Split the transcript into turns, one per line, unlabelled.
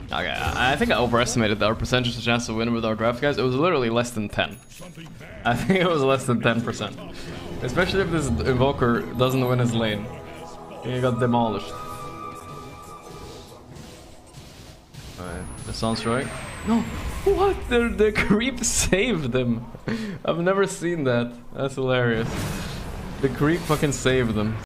Okay, I think I overestimated our percentage chance to win with our draft, guys. It was literally less than 10. I think it was less than 10%. Especially if this Invoker doesn't win his lane. He got demolished. Alright, the Sunstrike. No! What? The creep saved him! I've never seen that. That's hilarious. The creep fucking saved them.